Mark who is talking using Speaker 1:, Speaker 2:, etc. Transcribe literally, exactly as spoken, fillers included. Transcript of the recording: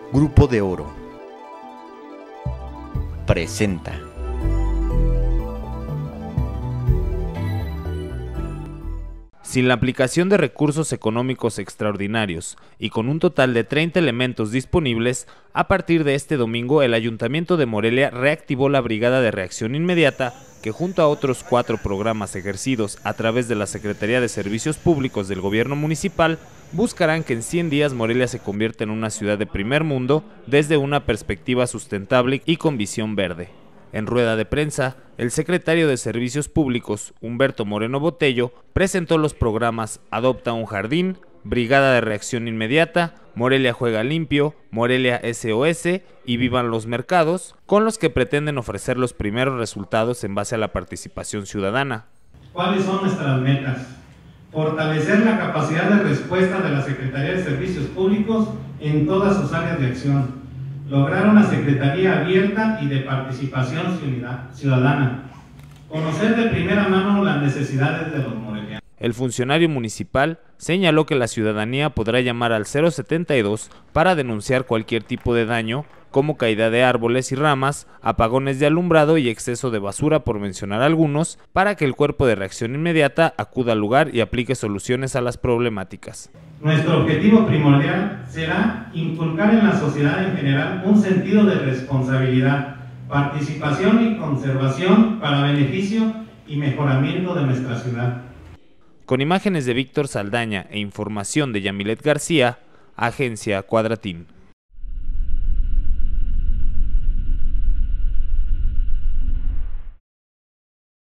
Speaker 1: Grupo de Oro presenta.
Speaker 2: Sin la aplicación de recursos económicos extraordinarios y con un total de treinta elementos disponibles, a partir de este domingo el Ayuntamiento de Morelia reactivó la Brigada de Reacción Inmediata, que junto a otros cuatro programas ejercidos a través de la Secretaría de Servicios Públicos del Gobierno Municipal, buscarán que en cien días Morelia se convierta en una ciudad de primer mundo desde una perspectiva sustentable y con visión verde. En rueda de prensa, el secretario de Servicios Públicos, Humberto Moreno Botello, presentó los programas Adopta un Jardín, Brigada de Reacción Inmediata, Morelia Juega Limpio, Morelia S O S y Vivan los Mercados, con los que pretenden ofrecer los primeros resultados en base a la participación ciudadana.
Speaker 3: ¿Cuáles son nuestras metas? Fortalecer la capacidad de respuesta de la Secretaría de Servicios Públicos en todas sus áreas de acción. Lograr una secretaría abierta y de participación ciudadana. Conocer de primera mano las necesidades de los morelianos.
Speaker 2: El funcionario municipal señaló que la ciudadanía podrá llamar al cero setenta y dos para denunciar cualquier tipo de daño, como caída de árboles y ramas, apagones de alumbrado y exceso de basura, por mencionar algunos, para que el Cuerpo de Reacción Inmediata acuda al lugar y aplique soluciones a las problemáticas.
Speaker 3: Nuestro objetivo primordial será inculcar en la sociedad en general un sentido de responsabilidad, participación y conservación para beneficio y mejoramiento de nuestra ciudad.
Speaker 2: Con imágenes de Víctor Saldaña e información de Yamilet García, Agencia Cuadratín.